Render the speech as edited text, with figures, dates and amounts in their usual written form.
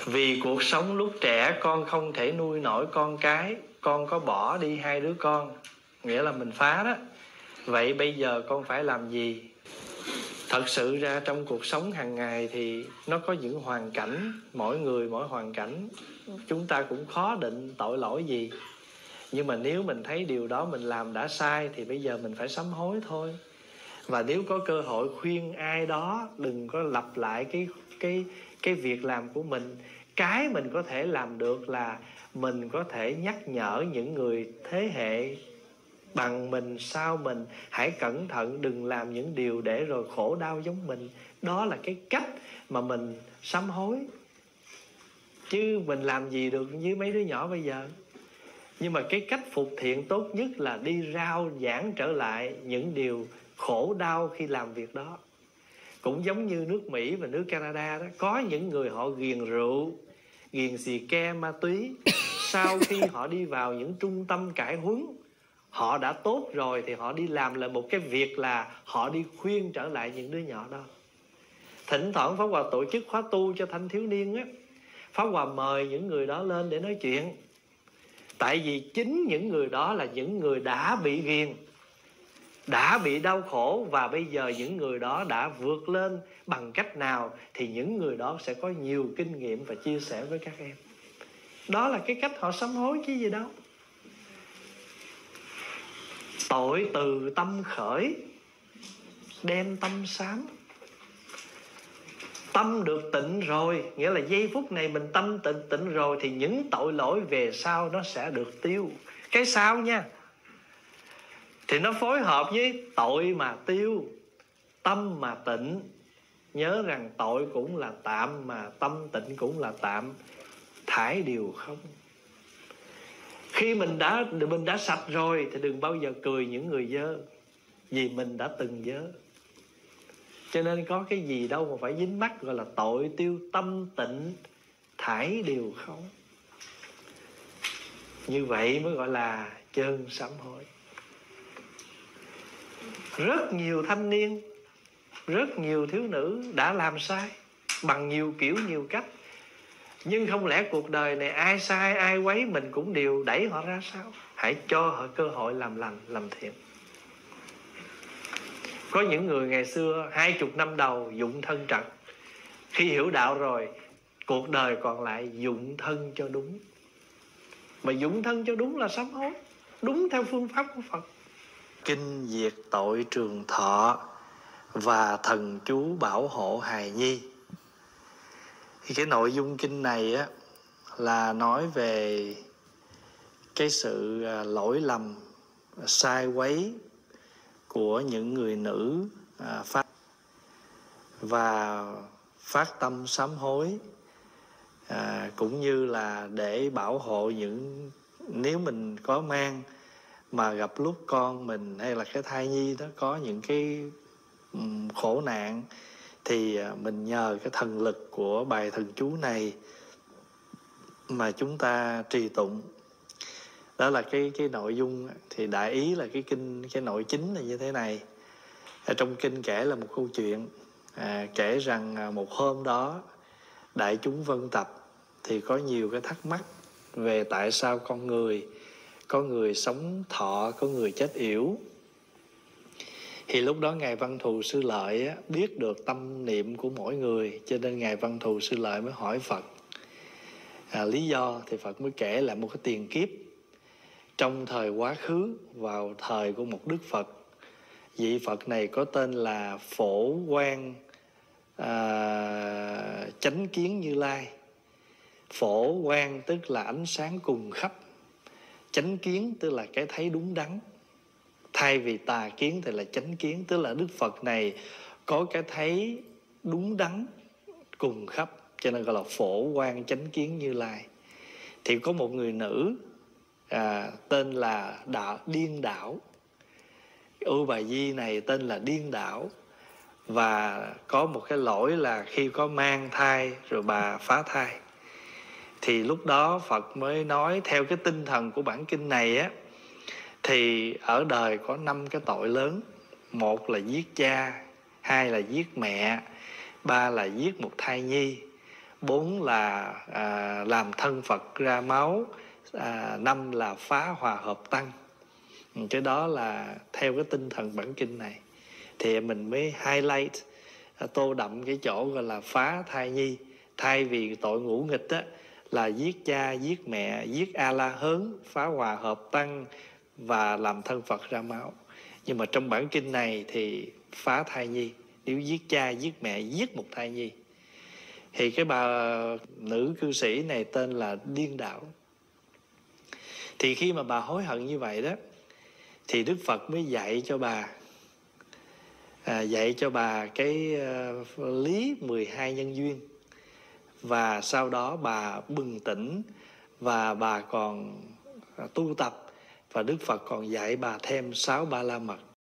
Vì cuộc sống lúc trẻ con không thể nuôi nổi con cái, con có bỏ đi 2 đứa con, nghĩa là mình phá đó. Vậy bây giờ con phải làm gì? Thật sự ra trong cuộc sống hàng ngày thì nó có những hoàn cảnh, mỗi người mỗi hoàn cảnh, chúng ta cũng khó định tội lỗi gì. Nhưng mà nếu mình thấy điều đó mình làm đã sai thì bây giờ mình phải sám hối thôi. Và nếu có cơ hội khuyên ai đó đừng có lặp lại cái việc làm của mình. Cái mình có thể làm được là mình có thể nhắc nhở những người thế hệ bằng mình, sau mình, hãy cẩn thận, đừng làm những điều để rồi khổ đau giống mình. Đó là cái cách mà mình sám hối. Chứ mình làm gì được với mấy đứa nhỏ bây giờ. Nhưng mà cái cách phục thiện tốt nhất là đi rao giảng trở lại những điều khổ đau khi làm việc đó. Cũng giống như nước Mỹ và nước Canada đó, có những người họ ghiền rượu, ghiền xì ke, ma túy. Sau khi họ đi vào những trung tâm cải huấn, họ đã tốt rồi thì họ đi làm lại một cái việc là họ đi khuyên trở lại những đứa nhỏ đó. Thỉnh thoảng Pháp Hòa tổ chức khóa tu cho thanh thiếu niên á, Pháp Hòa mời những người đó lên để nói chuyện. Tại vì chính những người đó là những người đã bị ghiền, đã bị đau khổ, và bây giờ những người đó đã vượt lên bằng cách nào thì những người đó sẽ có nhiều kinh nghiệm và chia sẻ với các em. Đó là cái cách họ sám hối chứ gì đâu. Tội từ tâm khởi, đem tâm sám. Tâm được tịnh rồi, nghĩa là giây phút này mình tâm tịnh rồi thì những tội lỗi về sau nó sẽ được tiêu. Cái sau nha, thì nó phối hợp với tội mà tiêu, tâm mà tịnh. Nhớ rằng tội cũng là tạm, mà tâm tịnh cũng là tạm, thải điều không. Khi mình đã sạch rồi thì đừng bao giờ cười những người dơ, vì mình đã từng dơ. Cho nên có cái gì đâu mà phải dính mắc, gọi là tội tiêu tâm tịnh, thải điều không. Như vậy mới gọi là chân sám hối. Rất nhiều thanh niên, rất nhiều thiếu nữ đã làm sai bằng nhiều kiểu nhiều cách. Nhưng không lẽ cuộc đời này ai sai ai quấy mình cũng đều đẩy họ ra sao? Hãy cho họ cơ hội làm lành, làm thiện. Có những người ngày xưa 20 năm đầu dụng thân trật, khi hiểu đạo rồi, cuộc đời còn lại dụng thân cho đúng. Mà dụng thân cho đúng là sám hối, đúng theo phương pháp của Phật. Kinh diệt tội trường thọ và thần chú bảo hộ hài nhi. Thì cái nội dung kinh này á là nói về cái sự lỗi lầm, sai quấy của những người nữ và phát tâm sám hối, cũng như là để bảo hộ những, nếu mình có mang mà gặp lúc con mình hay là cái thai nhi đó có những cái khổ nạn, thì mình nhờ cái thần lực của bài thần chú này mà chúng ta trì tụng. Đó là cái nội dung. Thì đại ý là cái nội chính là như thế này. Ở trong kinh kể là một câu chuyện, kể rằng một hôm đó đại chúng vân tập thì có nhiều cái thắc mắc về tại sao con người, có người sống thọ, có người chết yểu. Thì lúc đó Ngài Văn Thù Sư Lợi biết được tâm niệm của mỗi người, cho nên Ngài Văn Thù Sư Lợi mới hỏi Phật lý do. Thì Phật mới kể lại một cái tiền kiếp trong thời quá khứ, vào thời của một Đức Phật. Vị Phật này có tên là Phổ Quang Chánh Kiến Như Lai. Phổ Quang tức là ánh sáng cùng khắp, chánh kiến tức là cái thấy đúng đắn, thay vì tà kiến thì là chánh kiến. Tức là Đức Phật này có cái thấy đúng đắn cùng khắp, cho nên gọi là Phổ Quang Chánh Kiến Như Lai. Thì có một người nữ tên là Điên Đảo. Ưu Bà Di này tên là Điên Đảo, và có một cái lỗi là khi có mang thai rồi bà phá thai. Thì lúc đó Phật mới nói theo cái tinh thần của bản kinh này á, thì ở đời có 5 cái tội lớn. Một là giết cha, 2 là giết mẹ, 3 là giết một thai nhi, 4 là làm thân Phật ra máu, 5 là phá hòa hợp tăng. Cái đó là theo cái tinh thần bản kinh này. Thì mình mới highlight, tô đậm cái chỗ gọi là phá thai nhi. Thay vì tội ngũ nghịch á, là giết cha, giết mẹ, giết A-la-hớn, phá hòa hợp tăng và làm thân Phật ra máu. Nhưng mà trong bản kinh này thì phá thai nhi. Nếu giết cha, giết mẹ, giết một thai nhi. Thì cái bà nữ cư sĩ này tên là Điên Đảo. Thì khi mà bà hối hận như vậy đó, thì Đức Phật mới dạy cho bà cái lý 12 nhân duyên. Và sau đó bà bừng tỉnh và bà còn tu tập, và Đức Phật còn dạy bà thêm 6 ba la mật.